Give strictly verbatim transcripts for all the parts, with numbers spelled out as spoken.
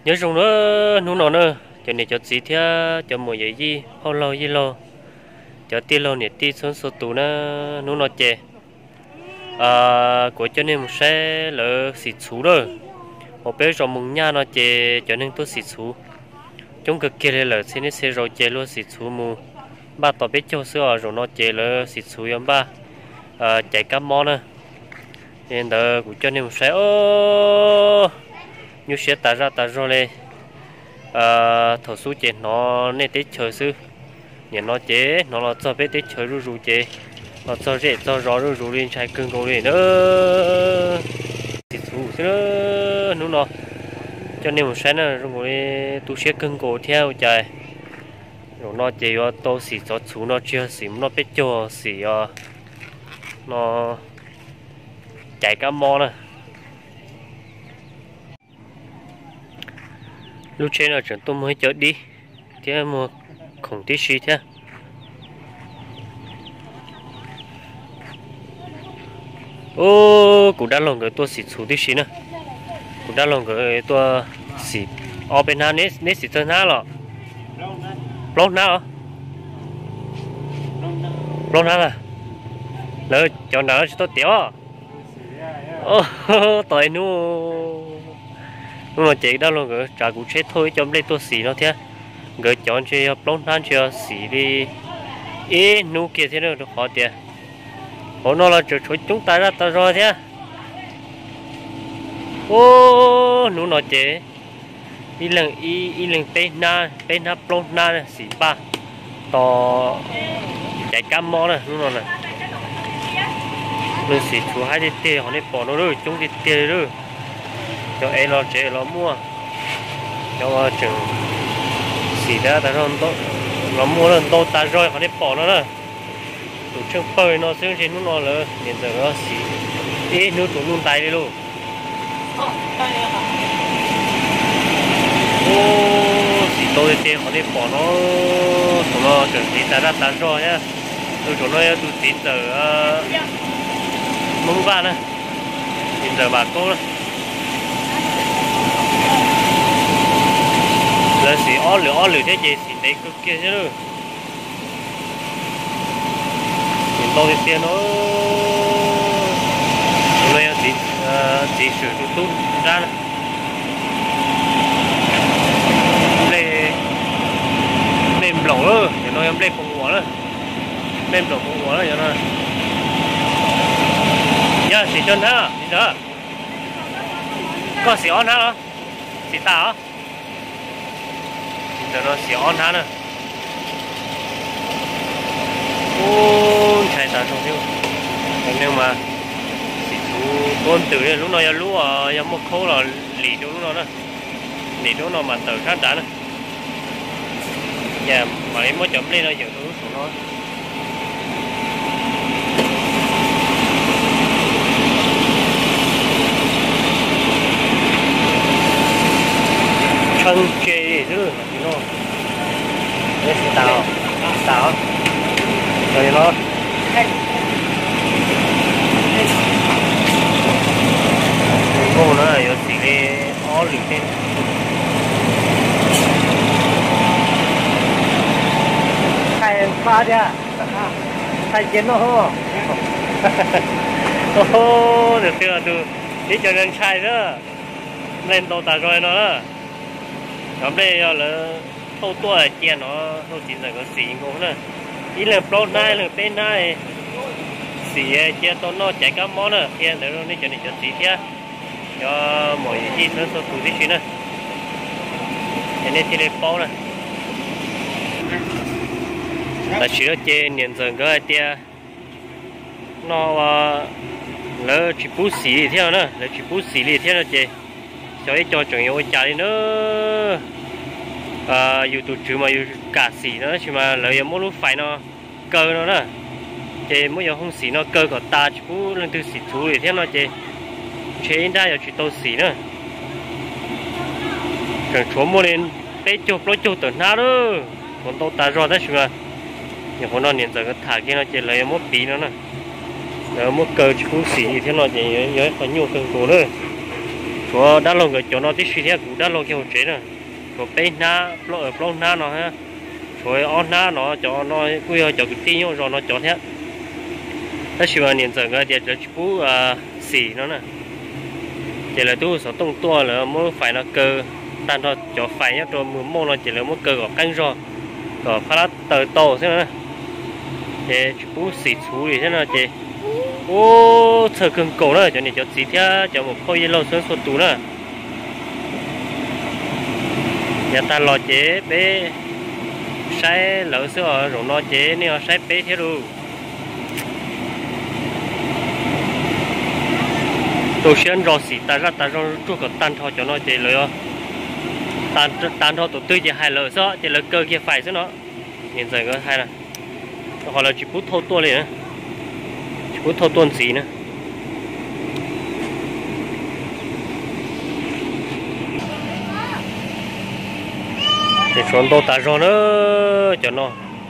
nhớ dùng nữa nụ nọ nữa cho nên cho gì thế cho một cái gì bao lâu gì lâu cho tiền lâu nhiệt tiền xuống số tủ nó nụ nọ chè à của cho nên một xe lỡ xịt xú rồi một bé rồi mùng nha nó chè cho nên tôi xịt xú chúng cực kia lỡ xin nó xe rồi chè luôn xịt xú mù ba tàu bé châu sữa rồi nó chè lỡ xịt xú yếm ba à chạy cá món nữa nên đó của cho nên một xe ô như xe ta ra ta rồi này à thổ số chè nó nên tết chờ sư nhìn nó chế nó là cho biết tết chờ ru ru chế nó cho dễ cho rõ ru ru lên trái cưng cầu này nữa thì thủ nữa nó nó cho nên một sáng là rồi tu xe cưng cầu theo trời rồi nó chế vào tô xì cho chú nó chưa xì nó biết cho xì nó chạy cá mò nè lúc trên là chúng tôi mới chở đi thế mà không tí gì thế ô cũng đã lòng cái tôi xịt xuống tí gì nữa cũng đã lòng cái tôi xịt ở bên nào nét nét xịt chân nào rồi lông nào lông nào là lỡ cho nó cho tiểu ô tội nu nhưng mà chị đó luôn cái trả cũng chết thôi cho đây tôi xỉ nó thế gửi chọn chơi lông nan chơi xỉ đi ý nu kia thế nào được khó tiền họ nó là chỗ chúng ta ra ta rồi thế ô nu nó chế ý lần ý ý lần bên na bên na lông na xỉ ba to chạy cam mò này nu nó này nó xỉ chú hai đi tiền họ đi bỏ nó rồi chúng đi tiền rồi cho em nó chế nó mua cho chừng xỉ ra ta rồi tốt nó mua lần tốt ta rồi họ đi bỏ nó rồi tụi chung phơi nó xương trên nó là nhìn giờ nó xỉ đi nó tụi luôn tay đi luôn ô xỉ tôi tiền họ đi bỏ nó tụi nó chừng xỉ ta ra ta rồi nhá tụi tụi nó tụi xỉ giờ mông va nữa nhìn giờ bà cô nữa là xì ó lửa ó lửa thế gì xì đấy cực kia chứ nữa nhìn tôi thì tiền nó nó là gì gì sửa tụt tụt ra nữa lên lên lẩu nữa thì nó em lên phòng ngủ nữa lên lẩu phòng ngủ nữa cho nó giờ xì chân ha đi nữa có xì on hả xì tả hả giờ nó xì on hả nè ô chạy tả trong thiếu nhưng mà xì chú con tử này lúc nào giờ lúa giờ một khâu là lì chỗ lúc nào nè lì chỗ nào mà tử khá trả nè nhà mà em mới chậm lên nó giờ tôi của nó thân chê chứ nó đấy sẽ tao tao rồi nó cô nó là có gì để ó lì tên thay pha đi à thay chén nó không ô được chưa được đi cho nên sai đó lên tàu tà rồi nó đó hôm nay là thâu tua chè nó thâu chỉ là có xì ngon nữa ý là pro này là bên này xì chè to nó chạy cá món nữa chè để nó đi cho nên cho xì thế cho mọi gì nó số tụi đi nữa cho nên chỉ để bao này là chỉ có chè nhận dần cái tia nó lỡ chỉ bút xì theo nữa lỡ chỉ bút xì đi theo nó chè cho ấy cho chuẩn yêu chạy nữa à yêu tụt chứ mà yêu cả xỉ nữa chứ mà lợi mỗi lúc phải nó cơ nó nè chế mỗi giờ không xỉ nó cơ của ta chú lên từ xỉ chú thì thế nó chế chế ra giờ chỉ tàu xỉ nữa cần chúa mua lên bé chụp lối chụp từ na đó còn tàu ta rồi đấy chứ mà nhà con nó hiện giờ cái thả kia nó chế lợi mỗi tí nữa nè lợi mỗi cơ chú xỉ thì thế nó chế nhớ phải nhiều cần cố nữa của đã lâu rồi cho nó tí suy theo cũng đã lâu cái hồ chế nè của bên na lo ở plong na nó ha rồi on na nó cho nó quy cho cái tí nhau rồi nó cho thế đó chỉ là nhìn rằng cái địa chỉ cũ à xì nó nè chỉ là tu số tung tua là mới phải nó cơ tan thôi cho phải nhất rồi mua nó chỉ là mới cơ của canh rồi có phát lát tờ tổ thế này chế cũ xì chú thì thế nào chế ô sợ cưng cổ nữa cho nên cho xì theo cho một khối lâu xuống số tủ nữa nhà ta lo chế bé sai lỡ sữa rồi nó chế nên sai bé thế rồi tôi xuyên rồi xì ta ra ta rồi chuột cái tan thọ cho nó chế lỡ tan tan thọ tụi tôi chỉ hai lỡ sữa chỉ lỡ cơ kia phải chứ nó nhìn giờ có hai là hoặc là chỉ cút thâu tua liền nữa chỉ cút thâu tuôn gì nữa để xuống tô ta rồi nữa cho nó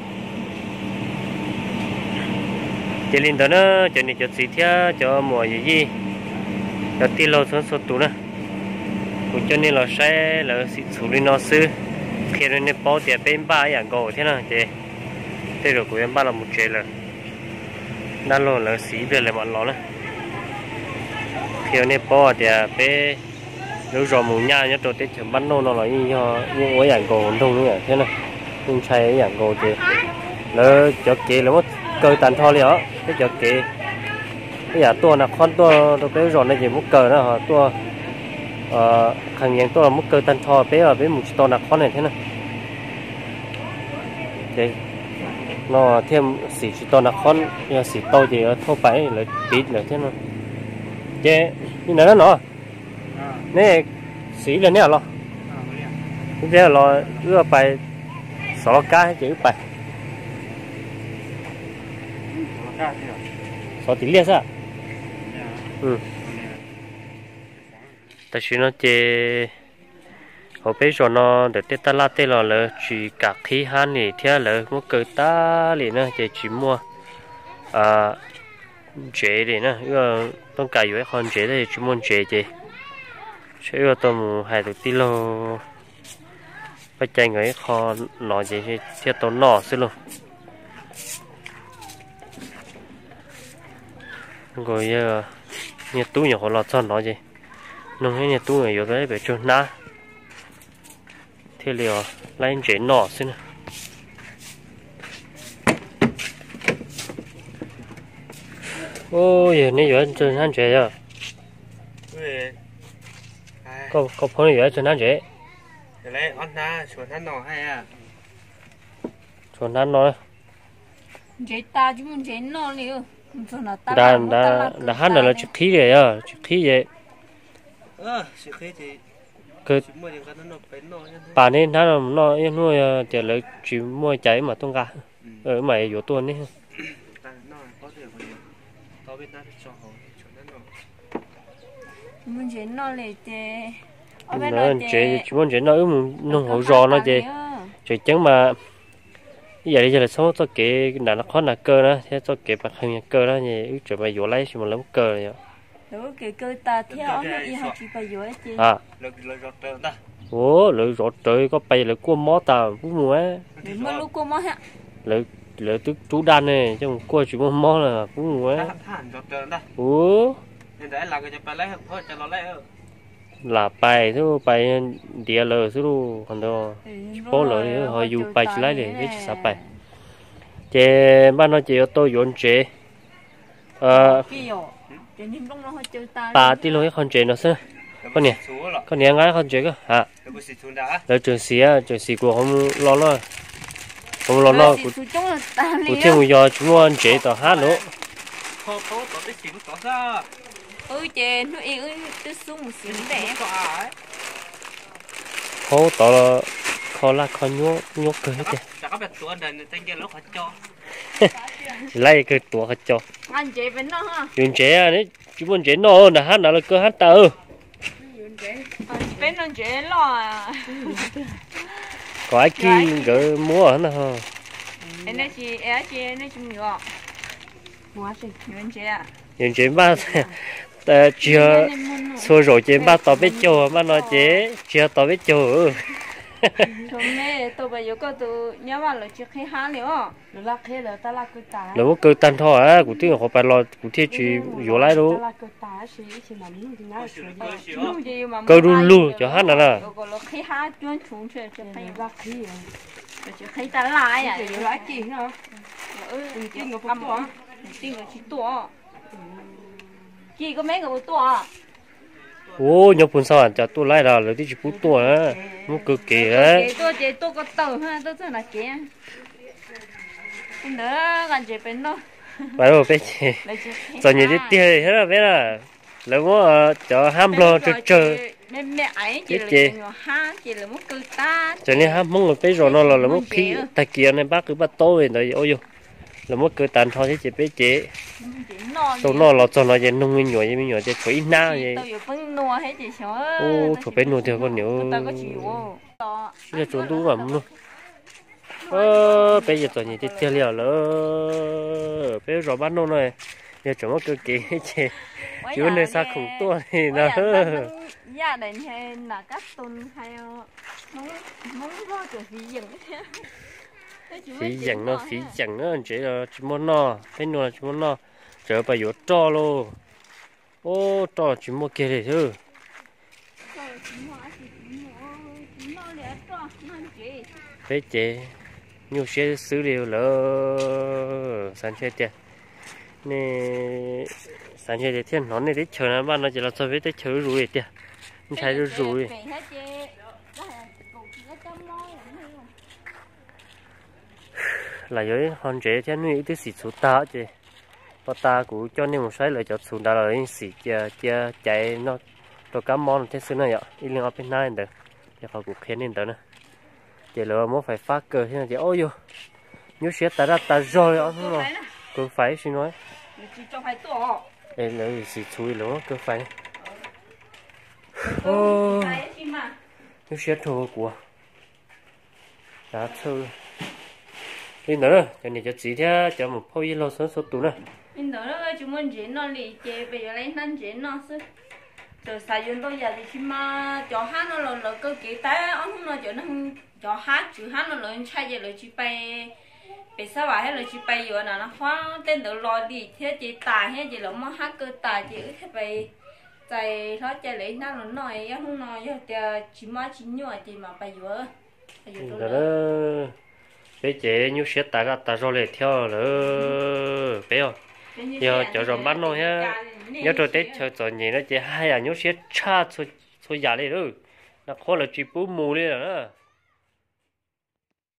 chỉ linh đó nữa cho nên cho xí theo cho mùa gì gì cho tiêu lâu xuống số tủ nữa cũng cho nên là sẽ là xí xử lý nó sư khi nó nên bao tiền bên baอย่างcầu thế nào chị thế rồi của em ba là một chế là đang lo là xí về lại bọn nó nữa khi nên bao thì bé nếu rồi muốn nhà nhất rồi tết chấm bắn nô nó là như như cái dạng cầu thông nữa thế này nhưng sai cái dạng cầu thì lỡ cho kỹ là mất cơ tàn thò liền á cái cho kỹ cái giả tua là con tua tôi bé rồi này chỉ mất cờ nữa hả tua hàng nhàng tua là mất cơ tàn thò bé ở bé một to là con này thế này thế nó thêm xỉ to là con nhưng xỉ to thì thô phải là bít là thế này chế như này nó nè xí lên nè lo cái thế là ưa bài sáu cái chữ bài sáu tỷ liệt sao ừ tại vì nó chơi họ bây giờ nó để tết ta la tết là là chỉ cả khi han thì theo là một cái ta liền nữa chỉ chỉ mua à chế để nè ưaต้องcài với con chế thì chỉ muốn chế chế sẽ ưa tôm hai được tí lô phải chạy người kho nọ gì thì thiết tốn nọ xí luôn rồi giờ nhiệt túi nhỏ lọt son nó gì nông hay nhiệt túi người yếu đấy bị trôn ná thế liệu lấy chế nọ xí nữa ôi giờ này giờ trôn ăn chế rồi có có phong này cho nó dễ. Cái này ăn na chuột ăn nọ hay à? Chuột ăn nọ. Dễ ta chứ mình dễ nọ liền. Đã đã đã hát là chụp khí rồi à, chụp khí vậy. Ờ, chụp khí thì. Cái. Bà nên nó là nó em nuôi chỉ là chỉ mua cháy mà tung cả. Ở mày yếu tuần đấy. Mình chế nó lại chế nó chế chỉ muốn chế nó ướm nông hộ rò nó chế chế chẳng mà bây giờ đây là số tôi kể là nó khó là cơ đó thế tôi kể bạc hình cơ đó thì ước chừng mà vô lấy chỉ một lắm cơ rồi đó cái cơ ta theo nó y học chỉ phải vô chế à ủa lưỡi rọt trời có bay lưỡi cua mó ta cũng mua á mà lúc cua mó hả lưỡi lưỡi tức chú đan này chứ cua chỉ mua mó là cũng mua á ủa là bài thứ bài địa lờ thứ còn đâu phố lờ họ dùng bài chỉ lấy để cái gì sao bài chế ban nó chỉ tôi dọn chế ờ bà tí lối con chế nó sao con nè con nè ngay con chế cơ hả rồi trường xí á trường xí của không lo lo không lo lo của của thêm một giờ chúng mua chế tao hát nữa ơi chế nó yêu tôi xuống một xíu đẹp khó tao là khó là khó nhốt nhốt cơ hết chứ lấy cái tuổi hết cho anh chế bên nó ha chuyện chế à đấy chúng muốn chế nó là hát nào là cơ hát tao bên nó chế lo có ai kia gỡ múa hả ha em nói chị em chị nói chung nhiều mua gì chuyện chế à chuyện chế ba แต่chưa xua rồi chế ba tao biết chỗ mà nó chế chưa tao biết chỗ chúng mẹ tôi bây giờ có tôi nhớ vào là chưa khi há nữa rồi là khi là ta là cái tá là một cơ tan thôi á của tiếng họ phải lo của thiết chỉ vô lại đâu cơ lu lu cho hát nào nè rồi là khi há chuyên chúng chơi chơi hay là khi rồi chơi khi ta lại à chơi lại gì nữa ừ tiếng của bố tua tiếng của chị tua chị có mấy người tua ô nhập phần sau chả tôi lại là lấy đi chụp tua á nó cực kỳ đấy tôi chị tôi có tờ ha tôi rất là kia không đỡ gần chị bên đó phải rồi bé chị giờ nhìn đi tiền hết rồi bé là là có cho ham lo cho chơi mẹ mẹ ấy chị là ha chị là một cơ ta cho nên ham mong người bé rồi nó là là một khi tay kia này bác cứ bắt tôi rồi ôi là một cơ tàn thôi chứ chị bé chị tôi nó là cho nó vậy nông nguyên nhỏ vậy nhỏ chứ phải ít na vậy ô phải bé nuôi theo con nhiều bây giờ chúng tôi mà luôn ơ bây giờ tôi nhìn thấy tiêu liệu lỡ bây giờ bắt nông này giờ chúng nó cơ kỳ chị chứ nên sao khủng to thì nó gia đình hay là các tuần hay muốn muốn có chuyện gì dừng thế phí dần nó phí dần nó chỉ là chỉ muốn no cái nó chỉ muốn no chờ bây giờ to luôn ô to chỉ muốn kia thì thôi thế chị nhiều xe xử lý lỡ sản xuất tiền nè sản xuất tiền nó này để chờ nó bạn nó chỉ là cho với để chờ rồi tiền không thấy rồi rồi là với hòn trẻ theo nuôi cái xịt số ta chứ và ta cũng cho nên một sai lời cho số ta là những xịt chia chia chạy nó cho cá món thế xưa này ạ ít liên ở bên này được để họ cũng khen lên đó nữa để lỡ muốn phải phát cờ thế này thì ôi yo nhớ sẽ ta ra ta rồi đó không rồi cứ phải xin nói em lấy xịt chui lỗ cứ phải ô nhớ sẽ thua của đã thua đi nữa cho nên cho chị theo cho một phơi lâu sớm sớm tủ nữa in đó là chúng mình chỉ nó lì chế bây giờ lấy năn chế nó chứ rồi xài dùng tôi giờ thì chỉ mà cho hát nó là là cơ kỳ té ông không nói cho nó cho hát chữ hát nó là chạy về là chỉ bay bị sao vậy là chỉ bay rồi nào nó khóa tên tự lo đi thế chỉ tài thế chỉ là mà hát cơ tài chỉ thế bay chạy nó chạy lấy nó nó nói không nói thì chỉ mà chỉ nhỏ thì mà bay rồi đó bé chế như sẽ ta ra ta rồi lại theo nữa bé không giờ cho rồi bắt nó ha nhớ rồi tết chờ chờ nhìn nó chỉ hai à nhớ sẽ cha thôi thôi giả đi rồi nó khó là chỉ bố mù đi rồi đó